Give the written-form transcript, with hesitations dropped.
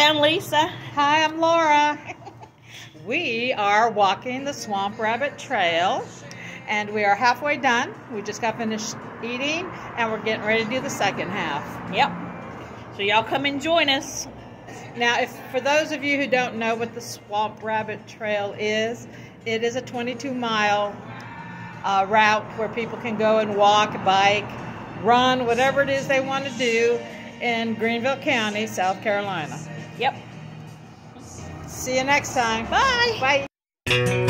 I'm Lisa. Hi, I'm Laura. We are walking the Swamp Rabbit Trail, and we are halfway done. We just got finished eating, and we're getting ready to do the second half. Yep. So y'all come and join us. Now, for those of you who don't know what the Swamp Rabbit Trail is, it is a 22-mile route where people can go and walk, bike, run, whatever it is they want to do in Greenville County, South Carolina. Yep. See you next time. Bye. Bye.